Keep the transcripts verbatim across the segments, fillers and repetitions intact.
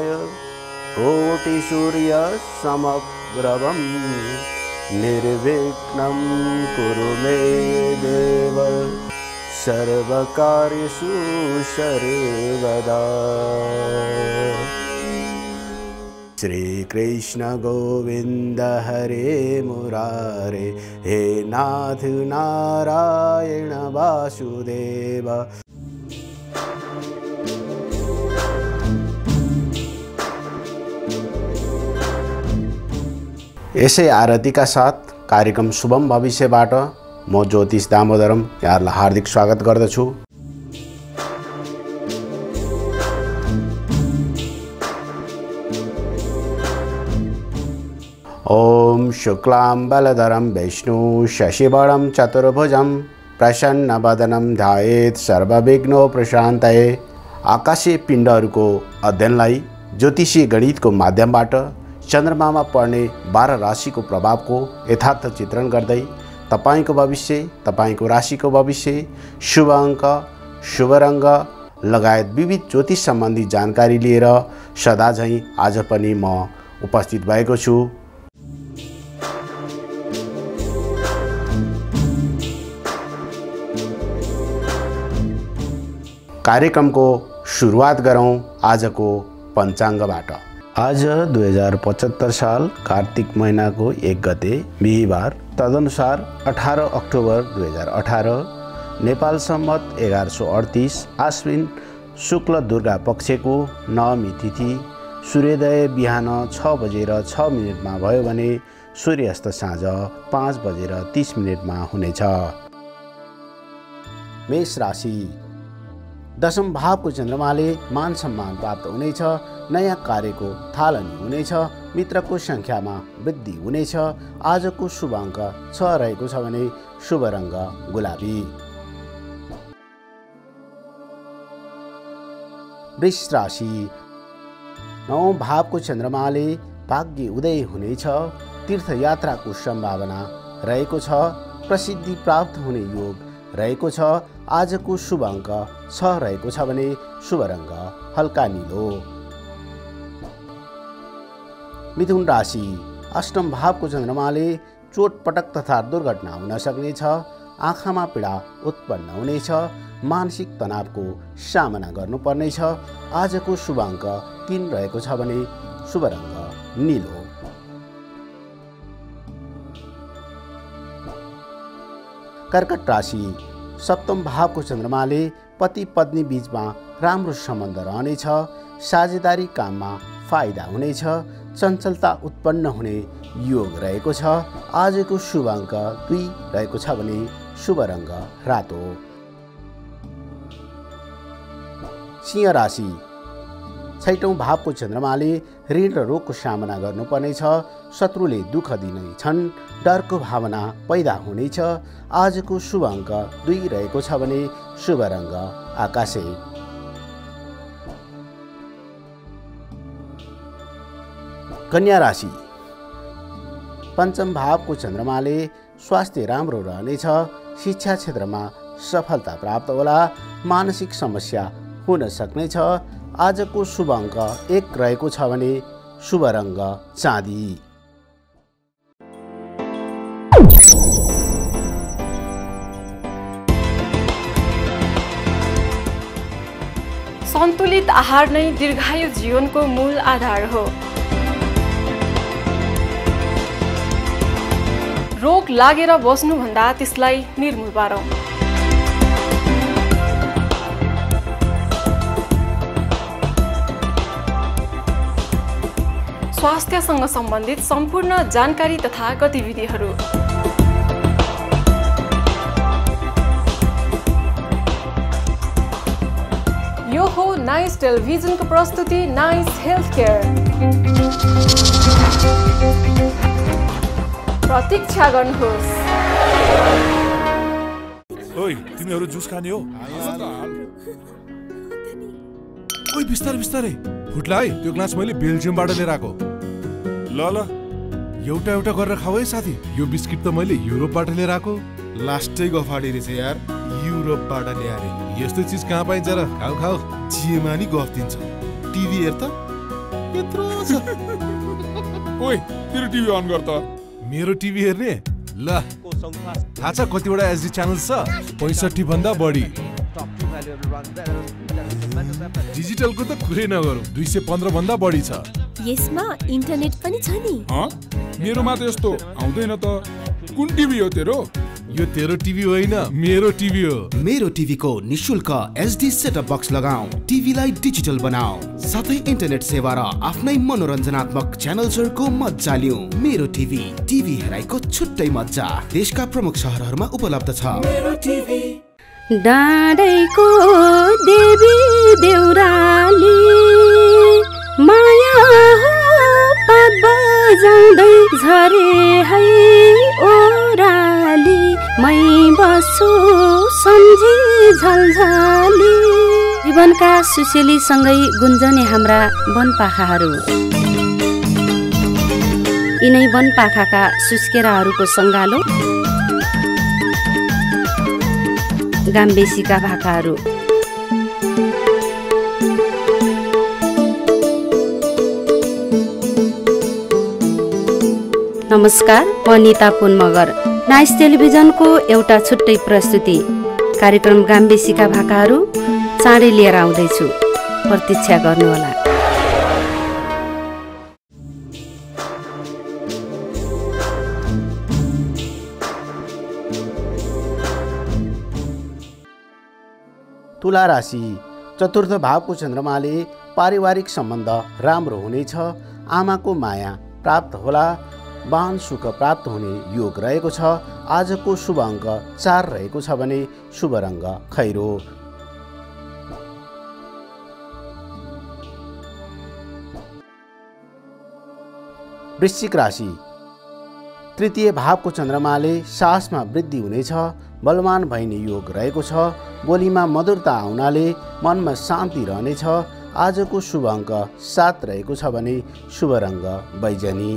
कोटिसूर्यसमप्रभं निर्विघ्नं कुरु मे देव सर्वकार्येषु सर्वदा। श्री कृष्ण गोविंद हरे मुरारे, हे नाथ नारायण वासुदेव। यसै आरतीका साथ कार्यक्रम शुभम भविष्यबाट म ज्योतिष दामोदरम यहाँहरूलाई हार्दिक स्वागत गर्दछु। ओम शुक्लां बलधरं विष्णु शशिवर्णं चतुर्भुजं प्रसन्नवदनं ध्यायेत् सर्वविघ्नोपशान्तये। आकाशीय पिण्डहरूको अध्ययनलाई ज्योतिषीय गणितको माध्यमबाट चन्द्रमामा पर्ने बाह्र राशिको प्रभावको यथार्थ चित्रण गर्दै तपाईको भविष्य, तपाईको राशिको भविष्य, शुभ अङ्क, शुभ रङ्ग लगायत विविध ज्योतिष सम्बन्धी जानकारी लिएर सदा झैं आज पनि म उपस्थित भएको छु। कार्यक्रमको सुरुवात गरौँ आजको पञ्चाङ्गबाट। आज दुई हजार पचहत्तर साल कार्तिक महिनाको एक गते बिहिबार, तदनुसार अठारह अक्टोबर दुई हजार अठारह, नेपाल सम्मत एघार सौ अडतिस आश्विन शुक्ल दुर्गा पक्षको नवमी तिथि। सूर्योदय बिहान छ बजेर छ मिनटमा भयो भने सूर्यास्त साँझ पाँच बजेर तीस मिनटमा हुनेछ। मेष राशि। दशम भावको चन्द्रमाले मान सम्मान प्राप्त हुनेछ। नयाँ कार्यको थालनी हुनेछ। मित्रको सङ्ख्यामा वृद्धि हुनेछ। आजको शुभ अङ्क छ रहेको छ भने शुभ रङ्ग गुलाबी। वृष राशि। नवौं भावको चन्द्रमाले भाग्य उदय हुनेछ। तीर्थयात्राको सम्भावना रहेको छ। प्रसिद्धि प्राप्त हुने योग रहेको छ। आजको शुभ अङ्क छ रहेको छ भने शुभ रङ्ग हल्का नीलो। मिथुन राशि। अष्टम भावको चन्द्रमाले चोटपटक तथा दुर्घटना हुन सक्नेछ। आँखामा पीडा उत्पन्न हुनेछ। मानसिक तनावको सामना गर्नुपर्नेछ। आजको शुभ अङ्क तीन रहेको छ भने शुभ रङ्ग नीलो। कर्कट राशि। सप्तम भावको चन्द्रमाले पति पत्नी बीचमा राम्रो सम्बन्ध रहनेछ। साझेदारी काममा फाइदा हुनेछ। चञ्चलता उत्पन्न हुने योग रहेको छ। आजको शुभ अङ्क दुई रहेको छ भने शुभ रङ्ग रातो। सिंह राशि। छैटौं भावको चन्द्रमाले ऋण र रोगको सामना गर्नुपर्नेछ। शत्रुले दुःख दिनेछन्। डरको भावना पैदा हुनेछ। आजको शुभ अङ्क दुई रहेको छ भने शुभ रङ्ग आकाशे। कन्या राशि। पञ्चम भावको चन्द्रमाले स्वास्थ्य राम्रो रहनेछ। शिक्षा क्षेत्रमा सफलता प्राप्त होला। मानसिक समस्या हुन सक्नेछ। आजको शुभ अङ्क एक रहेको छ भने शुभ रङ्ग चाँदी। सन्तुलित आहार नै दीर्घायु जीवनको मूल आधार हो। रोग लागेर बस्नुभन्दा त्यसलाई निर्मूल पारौँ। स्वास्थ्यसँग सम्बन्धित सम्पूर्ण जानकारी तथा गतिविधिहरू यो हो नाइस टेलिभिजनको प्रस्तुति नाइस हेल्थ केयर। प्रतीक्षा गर्नुहोस्। ओइ तिमीहरु जुस खाने हो? ओइ बिस्तारै बिस्तारै फुट्ला है। त्यो ग्लास मैले बेल्जियमबाट लिएर आएको। ल ल एउटा एउटा गरेर खाऊ है साथी। यो बिस्किट त मैले युरोपबाट लिएर आएको। लास्टै गफाडी रहेछ यार। युरोपबाट ल्याए यस्तो चीज कहाँ पाइन्छ र? खाऊ खाऊ। जिएमा नि गफ दिन्छ। टिभी हेर त। त्यत्रो छ। ओइ तेरो टिभी अन गर त। मेरो टिभी हेर्ने ल थाहा छ कतिवटा एचडी च्यानल छ? पैँसठी भन्दा बढी। डिजिटलको त कुरै नगरौँ, दुई सय पन्ध्र भन्दा बढी छ। यसमा इन्टरनेट पनि छ नि? मेरोमा त यस्तो आउँदैन त। कुन टिभी हो तेरो? यो तेरो टिभी होइन, मेरो टिभी हो। मेरो टिभी को निशुल्क एचडी सेटअप बक्स लगाऊ, टिभीलाई डिजिटल बनाऊ, साथै इन्टरनेट सेवा र आफ्नै मनोरञ्जनात्मक च्यानल्सहरुको मज्जा लिऊ। मेरो टिभी, टिभी हेराइको छुट्टै मज्जा। देशका प्रमुख शहरहरुमा उपलब्ध छ। मेरो टिभी। डाँडैको देवी देउराली माया हो पात बजाउँदै झरे है ओराली, मै बस्छु सम्झी झलझली। जीवनका सुसेली सँगै गुन्जने हाम्रा वनपाखाहरू, यिनै वनपाखाका सुस्केराहरूको सङ्गालो, गाम्बेसीका भाकाहरू। नमस्कार, म निता पुन मगर। नाइस टेलिभिजनको एउटा छुट्टै प्रस्तुति कार्यक्रम गाम्बेसीका भाकाहरू चाँडै लिएर आउँदैछु, प्रतीक्षा गर्नुहोला। तुला राशि चतुर्थ भावको चन्द्रमाले पारिवारिक सम्बन्ध राम्रो हुनेछ। आमाको माया प्राप्त होला। वाहन सुख प्राप्त हुने योग रहेको छ। आजको शुभ अङ्क चार रहेको छ भने शुभ रङ्ग खैरो। वृश्चिक राशि तृतीय भावको चन्द्रमाले साहसमा वृद्धि हुनेछ। बलवान भइने योग रहेको छ। बोलीमा मधुरता आउनाले मनमा शान्ति रहनेछ। आजको शुभ अङ्क सात रहेको छ भने शुभ रङ्ग बैजनी।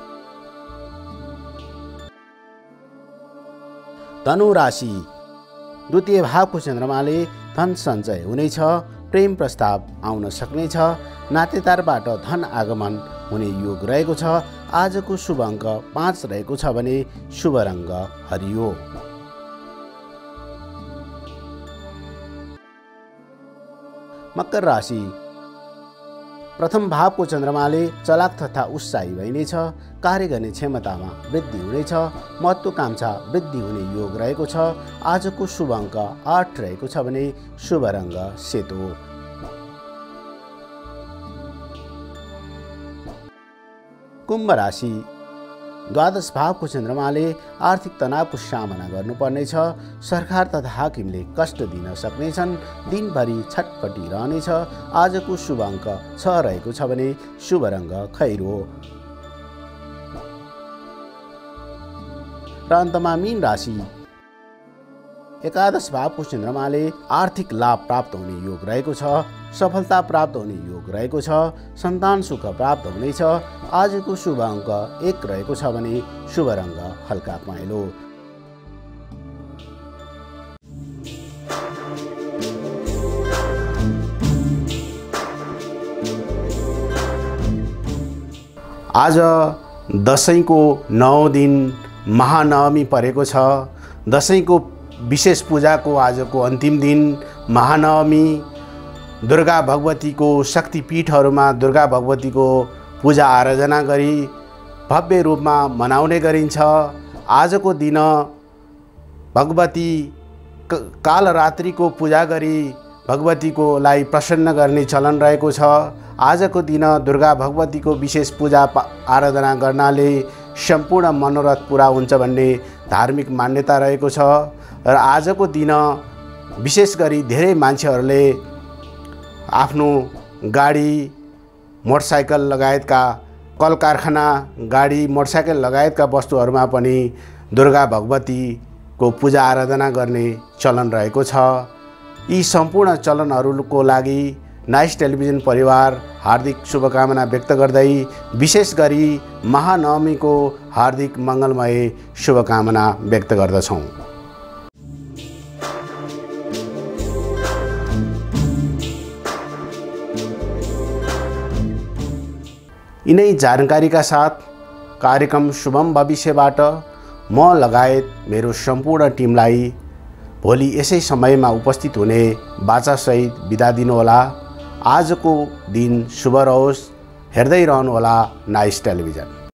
धनु राशि द्वितीय भावको चन्द्रमाले धन सञ्चय हुनेछ। प्रेम प्रस्ताव आउन सक्नेछ। नातेदारबाट धन आगमन हुने योग रहेको छ। आजको शुभ अङ्क पाँच रहेको छ भने शुभ रङ्ग हरियो। मकर राशि प्रथम भावको चन्द्रमाले चलाक तथा उत्साही भइनेछ। कार्य गर्ने क्षमतामा वृद्धि हुनेछ। महत्त्वाकांक्षा वृद्धि हुने योग रहेको छ। आजको शुभ अङ्क आठ रहेको छ भने शुभ रङ्ग सेतो। कुम्भ राशि द्वादश भावको चन्द्रमाले आर्थिक तनावको सामना गर्नुपर्नेछ। सरकार तथा हाकिमले कष्ट दिन सक्नेछन्। दिनभरि छटपटी रहनेछ। आजको शुभ अङ्क छ रहेको छ भने शुभ रङ्ग खैरो। र अन्तमा मीन राशि एकादश भावको चन्द्रमाले आर्थिक लाभ प्राप्त हुने योग रहेको छ। सफलता प्राप्त हुने योग रहेको छ। सन्तान सुख प्राप्त हुनेछ। आजको शुभ अङ्क एक रहेको छ भने शुभ रङ्ग हल्का पहेँलो। आज दसैँको नौ दिन महानवमी परेको छ। दसैँको विशेष पूजाको आजको अन्तिम दिन महानवमी। दुर्गा भगवतीको शक्तिपीठहरूमा दुर्गा भगवतीको पूजा आराधना गरी भव्य रूपमा मनाउने गरिन्छ। आजको दिन भगवती कालरात्रिको पूजा गरी भगवतीकोलाई प्रसन्न गर्ने चलन रहेको छ। आजको दिन दुर्गा भगवतीको विशेष पूजा आराधना गर्नाले सम्पूर्ण मनोरथ पुरा हुन्छ भन्ने धार्मिक मान्यता रहेको छ। र आजको दिन विशेष गरी धेरै मान्छेहरूले आफ्नो गाडी मोटरसाइकल लगायतका कल कारखाना गाडी मोटरसाइकल लगायतका वस्तुहरूमा पनि दुर्गा भगवतीको पूजा आराधना गर्ने चलन रहेको छ। यी सम्पूर्ण चलनहरूको लागि नाइस टेलिभिजन परिवार हार्दिक शुभकामना व्यक्त गर्दै विशेष गरी महानवमीको हार्दिक मङ्गलमय शुभकामना व्यक्त गर्दछौँ। यिनै जानकारीका साथ कार्यक्रम शुभम भविष्यबाट म लगायत मेरो सम्पूर्ण टिमलाई भोलि यसै समयमा उपस्थित हुने बाचासहित बिदा दिनुहोला। आजको दिन शुभ रहोस्। हेर्दै रहनुहोला नाइस टेलिभिजन।